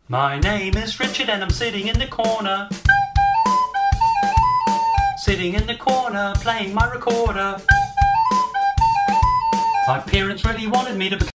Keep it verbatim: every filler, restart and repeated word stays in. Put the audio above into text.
My name is Richard and I'm sitting in the corner. Sitting in the corner, playing my recorder. My parents really wanted me to become